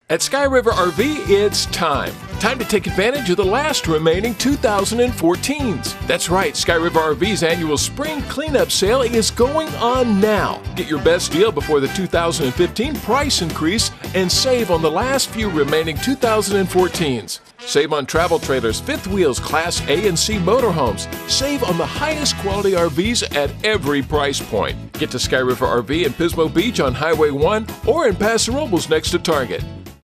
At Sky River RV, it's time. Time to take advantage of the last remaining 2014s. That's right, Sky River RV's annual spring cleanup sale is going on now. Get your best deal before the 2015 price increase and save on the last few remaining 2014s. Save on travel trailers, fifth wheels, Class A and C motorhomes. Save on the highest quality RVs at every price point. Get to Sky River RV in Pismo Beach on Highway 1 or in Paso Robles next to Target.